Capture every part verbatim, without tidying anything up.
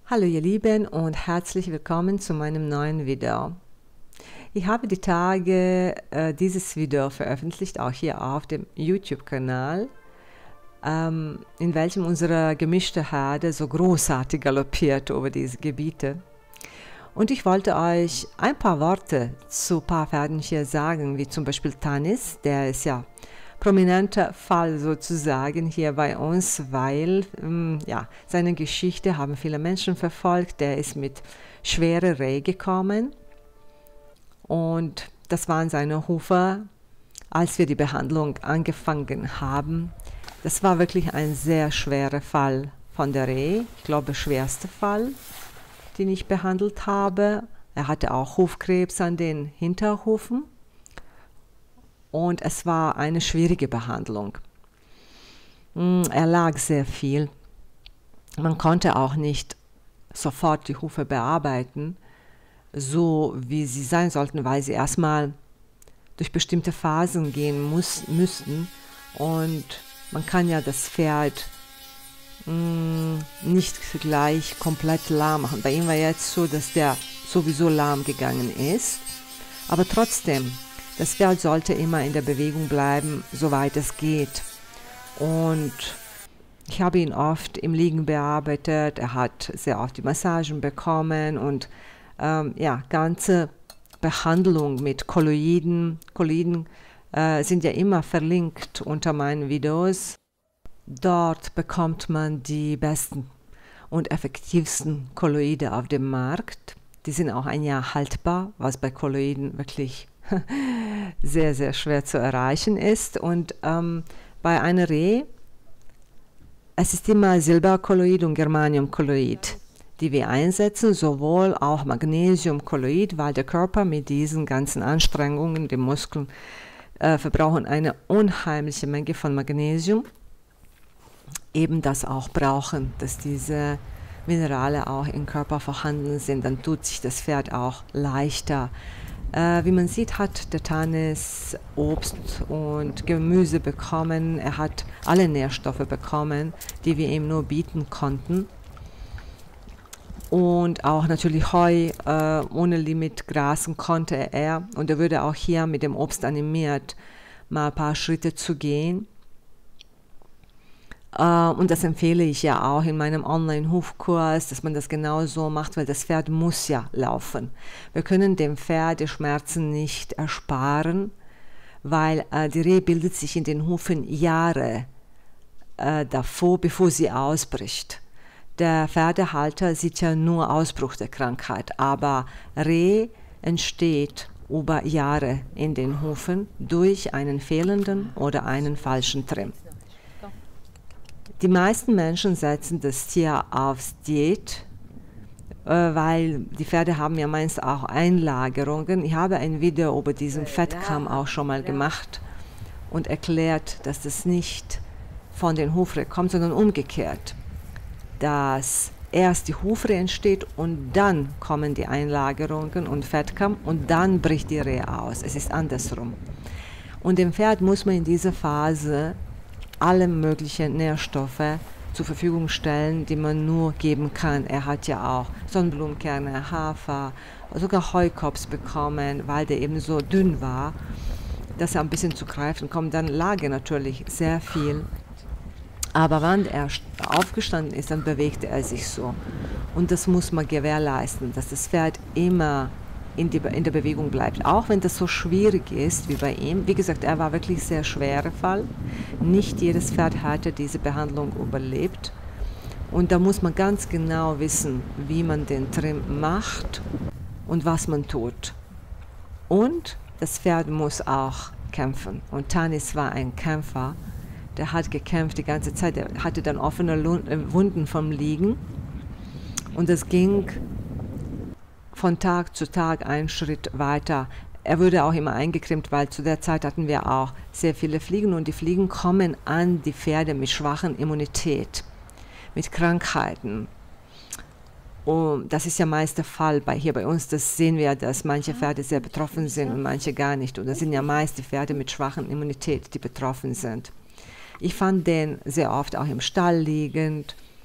Hallo ihr Lieben und herzlich willkommen zu meinem neuen Video. Ich habe die Tage äh, dieses Video veröffentlicht, auch hier auf dem YouTube-Kanal, ähm, in welchem unsere gemischte Herde so großartig galoppiert über diese Gebiete. Und ich wollte euch ein paar Worte zu ein paar Pferden hier sagen, wie zum Beispiel Tanis, der ist ja prominenter Fall sozusagen hier bei uns, weil ähm, ja, seine Geschichte haben viele Menschen verfolgt. Der ist mit schweren Reh gekommen und das waren seine Hufe, als wir die Behandlung angefangen haben. Das war wirklich ein sehr schwerer Fall von der Reh, ich glaube der schwerste Fall, den ich behandelt habe. Er hatte auch Hufkrebs an den Hinterhufen. Und es war eine schwierige Behandlung. Er lag sehr viel. Man konnte auch nicht sofort die Hufe bearbeiten, so wie sie sein sollten, weil sie erstmal durch bestimmte Phasen gehen muss, müssten. Und man kann ja das Pferd mh, nicht gleich komplett lahm machen. Bei ihm war jetzt so, dass der sowieso lahm gegangen ist. Aber trotzdem, das Pferd sollte immer in der Bewegung bleiben, soweit es geht. Und ich habe ihn oft im Liegen bearbeitet. Er hat sehr oft die Massagen bekommen und ähm, ja, ganze Behandlung mit Kolloiden. Kolloiden äh, sind ja immer verlinkt unter meinen Videos. Dort bekommt man die besten und effektivsten Kolloide auf dem Markt. Die sind auch ein Jahr haltbar, was bei Kolloiden wirklich sehr, sehr schwer zu erreichen ist. Und ähm, bei einer Reh, es ist immer Silberkolloid und Germaniumkolloid, die wir einsetzen, sowohl auch Magnesiumkolloid, weil der Körper mit diesen ganzen Anstrengungen, die Muskeln, äh, verbrauchen eine unheimliche Menge von Magnesium, eben das auch brauchen, dass diese Minerale auch im Körper vorhanden sind, dann tut sich das Pferd auch leichter. Äh, wie man sieht, hat der Tanis Obst und Gemüse bekommen. Er hat alle Nährstoffe bekommen, die wir ihm nur bieten konnten. Und auch natürlich Heu, äh, ohne Limit grasen konnte er. Und er würde auch hier mit dem Obst animiert, mal ein paar Schritte zu gehen. Uh, und das empfehle ich ja auch in meinem Online-Hufkurs, dass man das genau so macht, weil das Pferd muss ja laufen. Wir können dem Pferd die Schmerzen nicht ersparen, weil uh, die Reh bildet sich in den Hufen Jahre uh, davor, bevor sie ausbricht. Der Pferdehalter sieht ja nur Ausbruch der Krankheit, aber Reh entsteht über Jahre in den Hufen durch einen fehlenden oder einen falschen Trimm. Die meisten Menschen setzen das Tier aufs Diät, äh, weil die Pferde haben ja meist auch Einlagerungen. Ich habe ein Video über diesen Fettkamm auch schon mal gemacht und erklärt, dass das nicht von den Hufreh kommt, sondern umgekehrt. Dass erst die Hufreh entsteht und dann kommen die Einlagerungen und Fettkamm und dann bricht die Reh aus. Es ist andersrum. Und dem Pferd muss man in dieser Phase alle möglichen Nährstoffe zur Verfügung stellen, die man nur geben kann. Er hat ja auch Sonnenblumenkerne, Hafer, sogar Heukops bekommen, weil der eben so dünn war, dass er ein bisschen zu greifen kommt. Dann lag er natürlich sehr viel. Aber wenn er aufgestanden ist, dann bewegte er sich so. Und das muss man gewährleisten, dass das Pferd immer In, die, in der Bewegung bleibt, auch wenn das so schwierig ist wie bei ihm. Wie gesagt, er war wirklich sehr schwerer Fall. Nicht jedes Pferd hatte diese Behandlung überlebt. Und da muss man ganz genau wissen, wie man den Trimm macht und was man tut. Und das Pferd muss auch kämpfen. Und Tanis war ein Kämpfer. Der hat gekämpft die ganze Zeit. Er hatte dann offene Wunden vom Liegen. Und es ging von Tag zu Tag einen Schritt weiter. Er wurde auch immer eingecremt, weil zu der Zeit hatten wir auch sehr viele Fliegen und die Fliegen kommen an die Pferde mit schwachen Immunität, mit Krankheiten. Und das ist ja meist der Fall bei, hier bei uns. Das sehen wir, dass manche Pferde sehr betroffen sind und manche gar nicht. Und das sind ja meist die Pferde mit schwachen Immunität, die betroffen sind. Ich fand den sehr oft auch im Stall liegend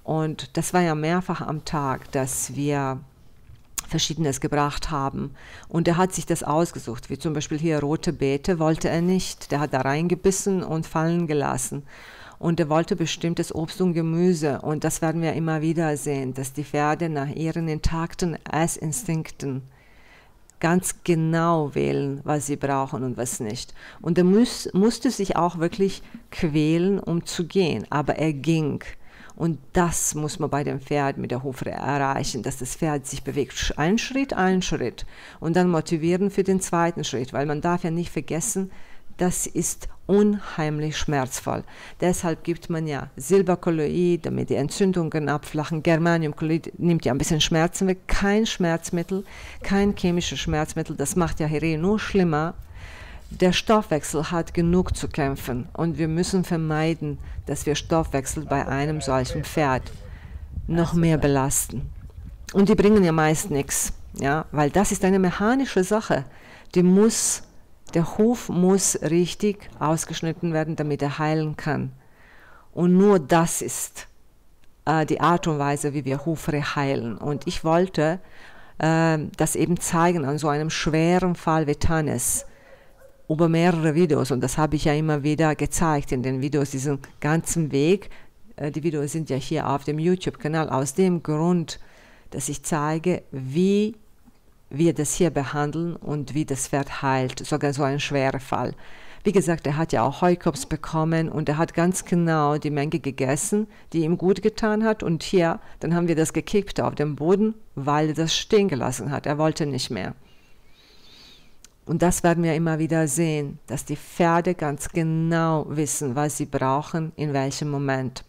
Und das war ja mehrfach am Tag, dass wir Verschiedenes gebracht haben. Und er hat sich das ausgesucht, wie zum Beispiel hier rote Beete wollte er nicht. Der hat da reingebissen und fallen gelassen. Und er wollte bestimmtes Obst und Gemüse. Und das werden wir immer wieder sehen, dass die Pferde nach ihren intakten Essinstinkten ganz genau wählen, was sie brauchen und was nicht. Und er muss, musste sich auch wirklich quälen, um zu gehen. Aber er ging. Und das muss man bei dem Pferd mit der Hufe erreichen, dass das Pferd sich bewegt. Ein Schritt, ein Schritt. Und dann motivieren für den zweiten Schritt, weil man darf ja nicht vergessen, das ist unheimlich schmerzvoll. Deshalb gibt man ja Silberkolloid, damit die Entzündungen abflachen. Germaniumkolloid nimmt ja ein bisschen Schmerzen weg. Kein Schmerzmittel, kein chemisches Schmerzmittel. Das macht ja Heré nur schlimmer. Der Stoffwechsel hat genug zu kämpfen und wir müssen vermeiden, dass wir Stoffwechsel bei einem solchen Pferd noch mehr belasten. Und die bringen ja meist nichts, ja, weil das ist eine mechanische Sache. Die muss, der Huf muss richtig ausgeschnitten werden, damit er heilen kann. Und nur das ist äh, die Art und Weise, wie wir Hufe heilen. Und ich wollte äh, das eben zeigen an so einem schweren Fall wie Tannis, über mehrere Videos, und das habe ich ja immer wieder gezeigt in den Videos, diesen ganzen Weg. Die Videos sind ja hier auf dem YouTube-Kanal, aus dem Grund, dass ich zeige, wie wir das hier behandeln und wie das Pferd heilt, sogar so ein schwerer Fall. Wie gesagt, er hat ja auch Heukops bekommen und er hat ganz genau die Menge gegessen, die ihm gut getan hat, und hier, dann haben wir das gekippt auf dem Boden, weil er das stehen gelassen hat, er wollte nicht mehr. Und das werden wir immer wieder sehen, dass die Pferde ganz genau wissen, was sie brauchen, in welchem Moment.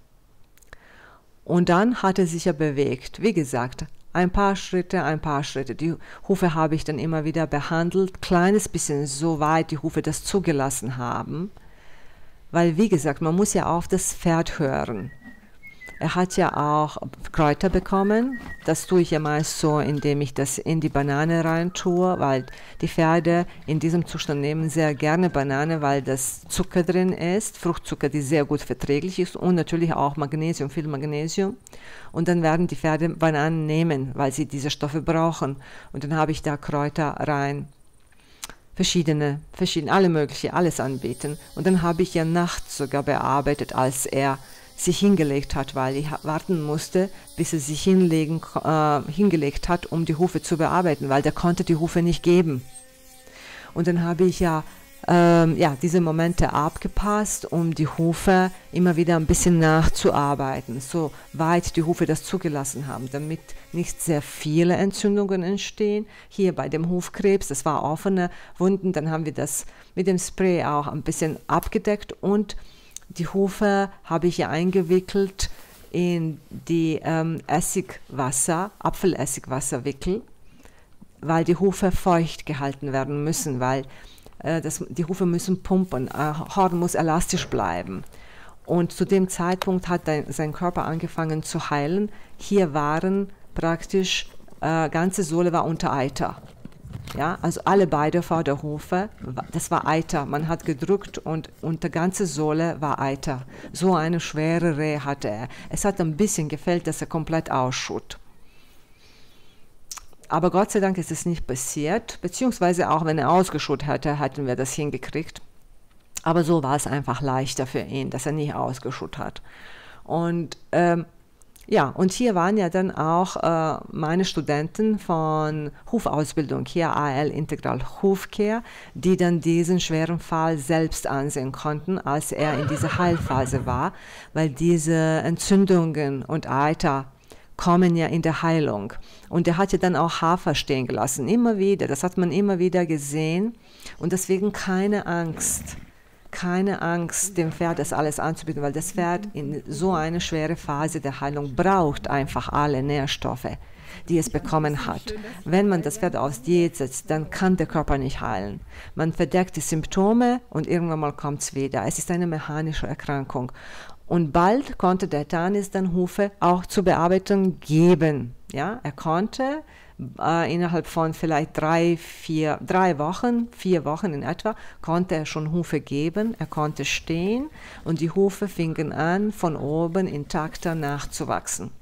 Und dann hat er sich ja bewegt. Wie gesagt, ein paar Schritte, ein paar Schritte. Die Hufe habe ich dann immer wieder behandelt, kleines bisschen so weit die Hufe das zugelassen haben. Weil, wie gesagt, man muss ja auf das Pferd hören. Er hat ja auch Kräuter bekommen. Das tue ich ja meist so, indem ich das in die Banane rein tue, weil die Pferde in diesem Zustand nehmen sehr gerne Banane, weil das Zucker drin ist, Fruchtzucker, die sehr gut verträglich ist, und natürlich auch Magnesium, viel Magnesium. Und dann werden die Pferde Bananen nehmen, weil sie diese Stoffe brauchen. Und dann habe ich da Kräuter rein. Verschiedene, verschiedene, alle mögliche, alles anbieten. Und dann habe ich ja nachts sogar bearbeitet, als er sich hingelegt hat, weil ich warten musste, bis er sich hinlegen, äh, hingelegt hat, um die Hufe zu bearbeiten, weil der konnte die Hufe nicht geben. Und dann habe ich ja, ähm, ja diese Momente abgepasst, um die Hufe immer wieder ein bisschen nachzuarbeiten, so weit die Hufe das zugelassen haben, damit nicht sehr viele Entzündungen entstehen. Hier bei dem Hufkrebs, das war offene Wunden, dann haben wir das mit dem Spray auch ein bisschen abgedeckt, und die Hufe habe ich ja eingewickelt in die ähm, Essigwasser, Apfelessigwasserwickel, weil die Hufe feucht gehalten werden müssen, weil äh, das, die Hufe müssen pumpen, äh, Horn muss elastisch bleiben. Und zu dem Zeitpunkt hat dein, sein Körper angefangen zu heilen. Hier waren praktisch, äh, ganze Sohle war unter Eiter. Ja, also alle beide Vorderhufe, das war Eiter. Man hat gedrückt und, und die ganze Sohle war Eiter. So eine schwere Rehe hatte er. Es hat ein bisschen gefällt, dass er komplett ausschut. Aber Gott sei Dank ist es nicht passiert, beziehungsweise auch wenn er ausgeschut hätte, hätten wir das hingekriegt. Aber so war es einfach leichter für ihn, dass er nicht ausgeschut hat. Und ähm, ja, und hier waren ja dann auch äh, meine Studenten von Hufausbildung, hier A L Integral Hufcare, die dann diesen schweren Fall selbst ansehen konnten, als er in dieser Heilphase war, weil diese Entzündungen und Eiter kommen ja in der Heilung. Und er hat ja dann auch Hafer stehen gelassen, immer wieder, das hat man immer wieder gesehen, und deswegen keine Angst. Keine Angst, dem Pferd das alles anzubieten, weil das Pferd in so eine schwere Phase der Heilung braucht einfach alle Nährstoffe, die es bekommen hat. Wenn man das Pferd aus Diät setzt, dann kann der Körper nicht heilen. Man verdeckt die Symptome und irgendwann mal kommt es wieder. Es ist eine mechanische Erkrankung. Und bald konnte der Tannis dann Hufe auch zur Bearbeitung geben. Ja, er konnte äh, innerhalb von vielleicht drei, vier, drei Wochen, vier Wochen in etwa, konnte er schon Hufe geben, er konnte stehen und die Hufe fingen an, von oben intakter nachzuwachsen.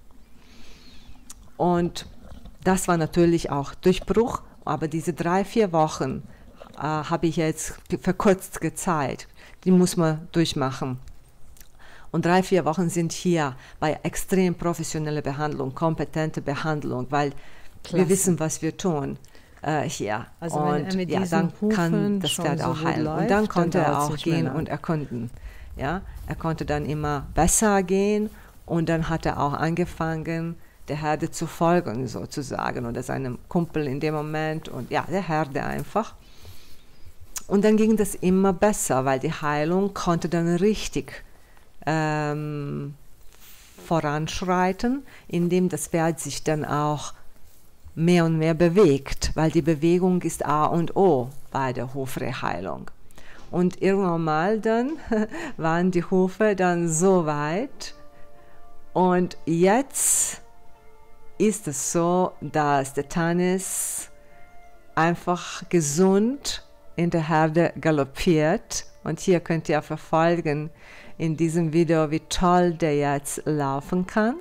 Und das war natürlich auch Durchbruch, aber diese drei, vier Wochen äh, habe ich jetzt verkürzt gezeigt, die muss man durchmachen. Und drei, vier Wochen sind hier bei extrem professioneller Behandlung, kompetente Behandlung, weil Klasse. Wir wissen, was wir tun äh, hier. Also und wenn er mit ja, dann Hufen kann das Pferd auch so heilen. läuft, und dann konnte dann er auch gehen und erkunden. Ja? Er konnte dann immer besser gehen und dann hat er auch angefangen, der Herde zu folgen sozusagen oder seinem Kumpel in dem Moment und ja, der Herde einfach. Und dann ging das immer besser, weil die Heilung konnte dann richtig ähm, voranschreiten, indem das Pferd sich dann auch mehr und mehr bewegt, weil die Bewegung ist A und O bei der Hufreheilung. Und irgendwann mal dann waren die Hufe dann so weit und jetzt ist es so, dass der Tanis einfach gesund in der Herde galoppiert und hier könnt ihr verfolgen in diesem Video, wie toll der jetzt laufen kann.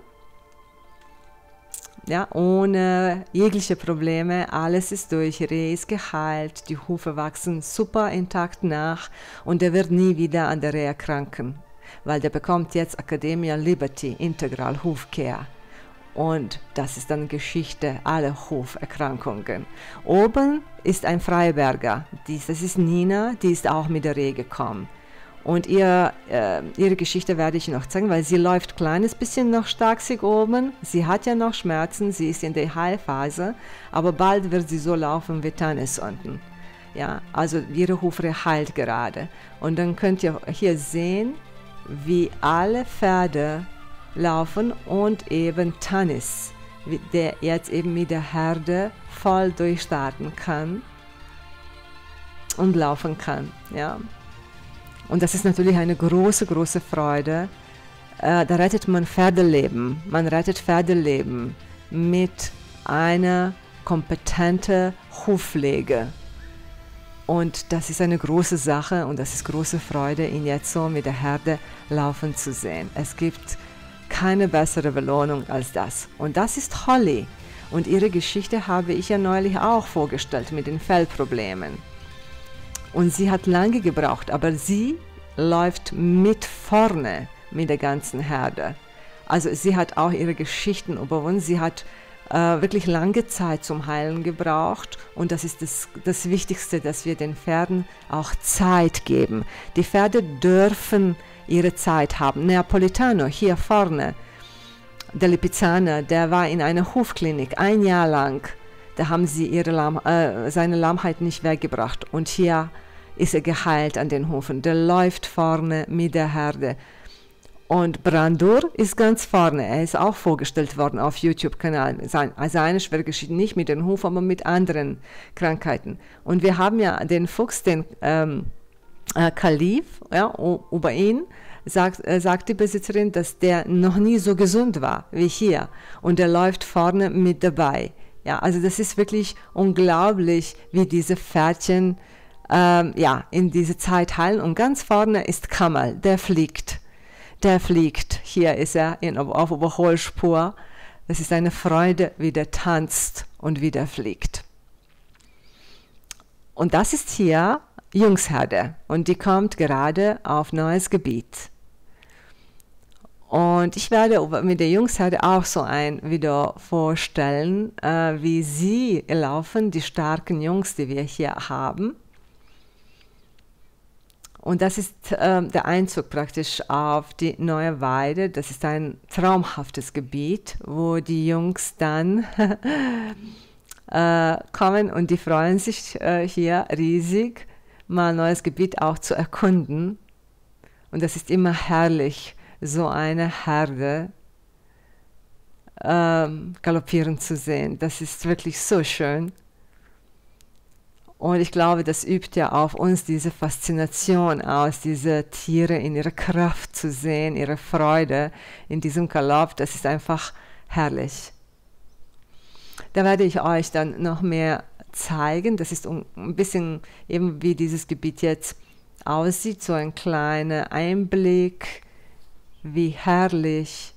Ja, ohne jegliche Probleme, alles ist durch, Reh ist geheilt, die Hufe wachsen super intakt nach und er wird nie wieder an der Reh erkranken, weil der bekommt jetzt Academia Liberty Integral Hufcare. Und das ist dann Geschichte aller Huferkrankungen. Oben ist ein Freiberger, dies, das ist Nina, die ist auch mit der Reh gekommen. Und ihr, äh, ihre Geschichte werde ich noch zeigen, weil sie läuft ein kleines bisschen noch starksig oben. Sie hat ja noch Schmerzen, sie ist in der Heilphase, aber bald wird sie so laufen wie Tanis unten. Ja, also ihre Hufre heilt gerade. Und dann könnt ihr hier sehen, wie alle Pferde laufen und eben Tanis, der jetzt eben mit der Herde voll durchstarten kann und laufen kann. Ja. Und das ist natürlich eine große, große Freude. Äh, da rettet man Pferdeleben. Man rettet Pferdeleben mit einer kompetenten Hufpflege. Und das ist eine große Sache und das ist große Freude, ihn jetzt so mit der Herde laufen zu sehen. Es gibt keine bessere Belohnung als das. Und das ist Holly. Und ihre Geschichte habe ich ja neulich auch vorgestellt mit den Fellproblemen. Und sie hat lange gebraucht, aber sie läuft mit vorne mit der ganzen Herde. Also sie hat auch ihre Geschichten überwunden. Sie hat äh, wirklich lange Zeit zum Heilen gebraucht. Und das ist das, das Wichtigste, dass wir den Pferden auch Zeit geben. Die Pferde dürfen ihre Zeit haben. Neapolitano hier vorne, der Lipizzaner, der war in einer Hufklinik ein Jahr lang. Da haben sie ihre Lahm, äh, seine Lahmheit nicht weggebracht. Und hier ist er geheilt an den Hufen. Der läuft vorne mit der Herde. Und Brandur ist ganz vorne. Er ist auch vorgestellt worden auf YouTube-Kanal. Seine schwere Geschichte nicht mit den Hufen, aber mit anderen Krankheiten. Und wir haben ja den Fuchs, den ähm, äh, Kalif, ja, über ihn sagt, äh, sagt die Besitzerin, dass der noch nie so gesund war wie hier. Und er läuft vorne mit dabei. Ja, also das ist wirklich unglaublich, wie diese Pferdchen ähm, ja, in diese Zeit heilen. Und ganz vorne ist Kamal, der fliegt. Der fliegt. Hier ist er in, auf Überholspur. Es ist eine Freude, wie der tanzt und wie der fliegt. Und das ist hier Jungsherde. Und die kommt gerade auf neues Gebiet. Und ich werde mit der Jungsherde auch so ein Video vorstellen, äh, wie sie laufen, die starken Jungs, die wir hier haben. Und das ist äh, der Einzug praktisch auf die neue Weide. Das ist ein traumhaftes Gebiet, wo die Jungs dann äh, kommen und die freuen sich äh, hier riesig, mal ein neues Gebiet auch zu erkunden. Und das ist immer herrlich, so eine Herde ähm, galoppieren zu sehen. Das ist wirklich so schön. Und ich glaube, das übt ja auf uns diese Faszination aus, diese Tiere in ihrer Kraft zu sehen, ihre Freude in diesem Galopp. Das ist einfach herrlich. Da werde ich euch dann noch mehr zeigen. Das ist ein bisschen eben wie dieses Gebiet jetzt aussieht, so ein kleiner Einblick, wie herrlich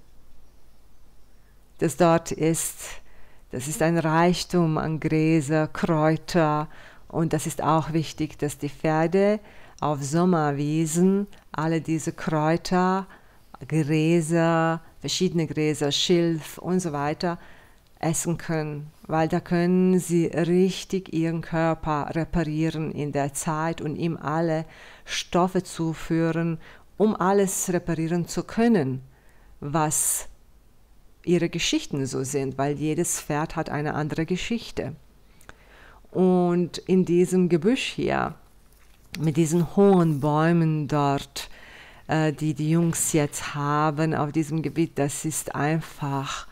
das dort ist. Das ist ein Reichtum an Gräser, Kräuter, und das ist auch wichtig, dass die Pferde auf Sommerwiesen alle diese Kräuter, Gräser, verschiedene Gräser, Schilf und so weiter essen können, weil da können sie richtig ihren Körper reparieren in der Zeit und ihm alle Stoffe zuführen, um alles reparieren zu können, was ihre Geschichten so sind, weil jedes Pferd hat eine andere Geschichte. Und in diesem Gebüsch hier, mit diesen hohen Bäumen dort, äh, die die Jungs jetzt haben auf diesem Gebiet, das ist einfach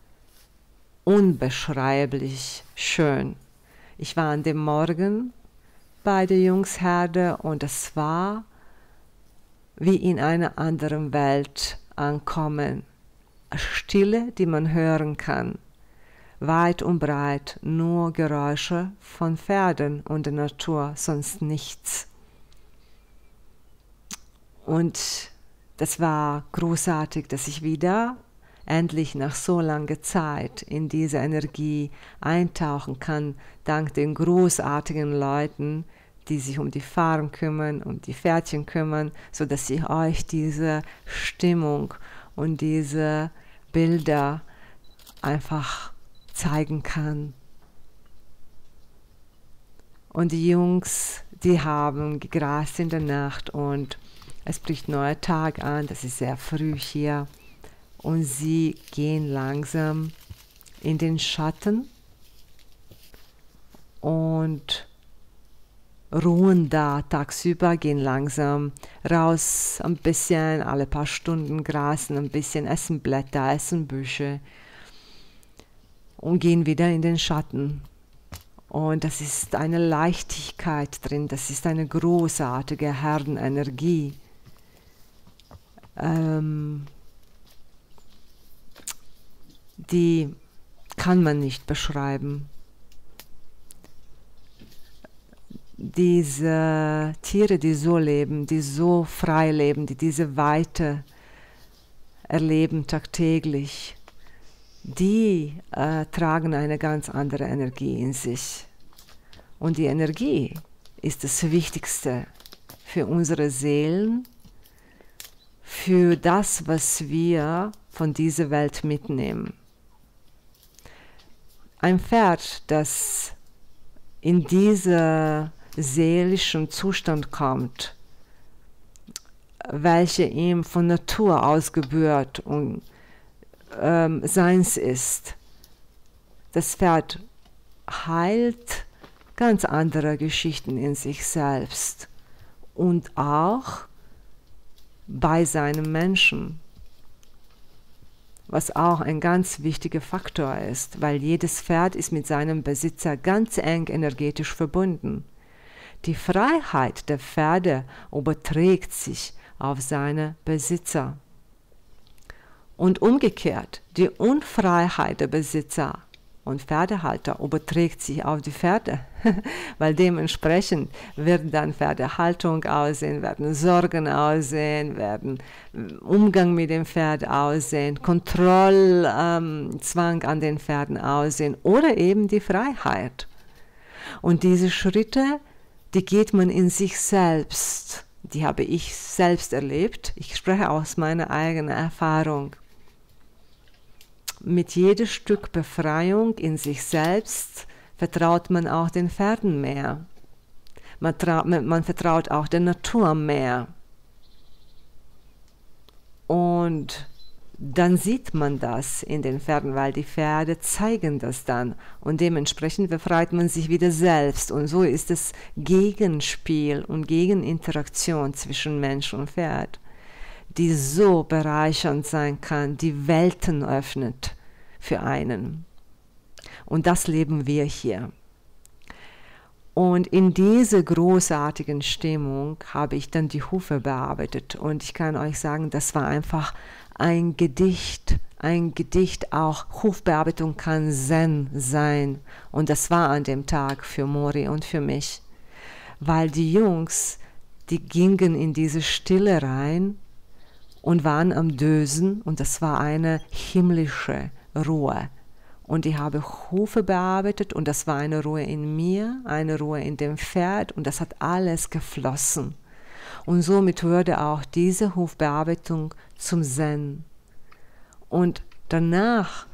unbeschreiblich schön. Ich war an dem Morgen bei der Jungsherde und es war wie in einer anderen Welt ankommen. Stille, die man hören kann. Weit und breit nur Geräusche von Pferden und der Natur, sonst nichts. Und das war großartig, dass ich wieder endlich nach so langer Zeit in diese Energie eintauchen kann, dank den großartigen Leuten, die sich um die Farm kümmern, um die Pferdchen kümmern, sodass ich euch diese Stimmung und diese Bilder einfach zeigen kann. Und die Jungs, die haben gegrast in der Nacht und es bricht neuer Tag an, das ist sehr früh hier. Und sie gehen langsam in den Schatten und ruhen da tagsüber, gehen langsam raus, ein bisschen, alle paar Stunden grasen, ein bisschen essen Blätter, essen Büsche und gehen wieder in den Schatten. Und das ist eine Leichtigkeit drin, das ist eine großartige Herdenenergie. Ähm, die kann man nicht beschreiben. Diese Tiere, die so leben, die so frei leben, die diese Weite erleben tagtäglich, die äh, tragen eine ganz andere Energie in sich. Und die Energie ist das Wichtigste für unsere Seelen, für das, was wir von dieser Welt mitnehmen. Ein Pferd, das in diesen seelischen Zustand kommt, welcher ihm von Natur aus gebührt und ähm, seins ist. Das Pferd heilt ganz andere Geschichten in sich selbst und auch bei seinem Menschen, was auch ein ganz wichtiger Faktor ist, weil jedes Pferd ist mit seinem Besitzer ganz eng energetisch verbunden. Die Freiheit der Pferde überträgt sich auf seine Besitzer. Und umgekehrt, die Unfreiheit der Besitzer und Pferdehalter überträgt sich auf die Pferde, weil dementsprechend wird dann Pferdehaltung aussehen, werden Sorgen aussehen, werden Umgang mit dem Pferd aussehen, Kontrollzwang ähm, an den Pferden aussehen oder eben die Freiheit. Und diese Schritte, die geht man in sich selbst, die habe ich selbst erlebt, ich spreche aus meiner eigenen Erfahrung. Mit jedem Stück Befreiung in sich selbst vertraut man auch den Pferden mehr. Man, man, man vertraut auch der Natur mehr. Und dann sieht man das in den Pferden, weil die Pferde zeigen das dann. Und dementsprechend befreit man sich wieder selbst. Und so ist das Gegenspiel und Gegeninteraktion zwischen Mensch und Pferd, die so bereichernd sein kann, die Welten öffnet für einen. Und das leben wir hier. Und in dieser großartigen Stimmung habe ich dann die Hufe bearbeitet. Und ich kann euch sagen, das war einfach ein Gedicht, ein Gedicht auch, Hufbearbeitung kann Zen sein. Und das war an dem Tag für Mori und für mich. Weil die Jungs, die gingen in diese Stille rein und waren am Dösen und das war eine himmlische Ruhe. Und ich habe Hufe bearbeitet und das war eine Ruhe in mir, eine Ruhe in dem Pferd und das hat alles geflossen. Und somit wurde auch diese Hufbearbeitung zum Zen. Und danach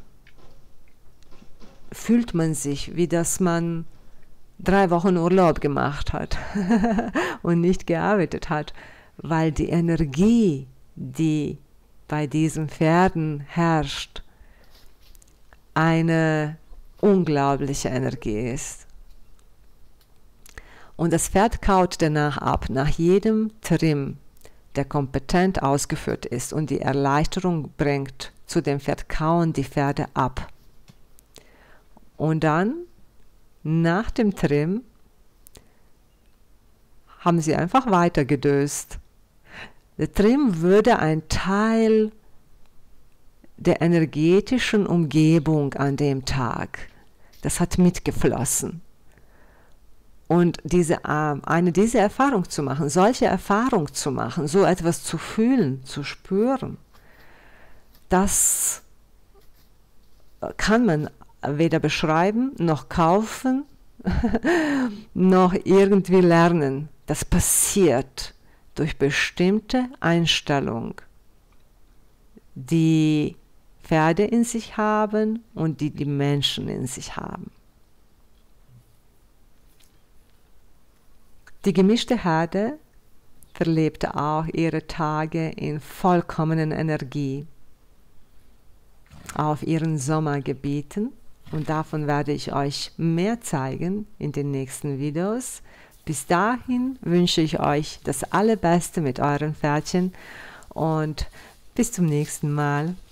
fühlt man sich, wie dass man drei Wochen Urlaub gemacht hat und nicht gearbeitet hat, weil die Energie, die bei diesen Pferden herrscht, eine unglaubliche Energie ist. Und das Pferd kaut danach ab, nach jedem Trim, der kompetent ausgeführt ist und die Erleichterung bringt zu dem Pferd, kauen die Pferde ab. Und dann, nach dem Trim, haben sie einfach weiter gedöst. Der Trim würde ein Teil der energetischen Umgebung an dem Tag. Das hat mitgeflossen. Und diese, eine diese Erfahrung zu machen, solche Erfahrung zu machen, so etwas zu fühlen, zu spüren, das kann man weder beschreiben, noch kaufen, noch irgendwie lernen. Das passiert durch bestimmte Einstellung, die Pferde in sich haben und die die Menschen in sich haben. Die gemischte Herde verlebte auch ihre Tage in vollkommenen Energie auf ihren Sommergebieten und davon werde ich euch mehr zeigen in den nächsten Videos. Bis dahin wünsche ich euch das Allerbeste mit euren Pferdchen und bis zum nächsten Mal.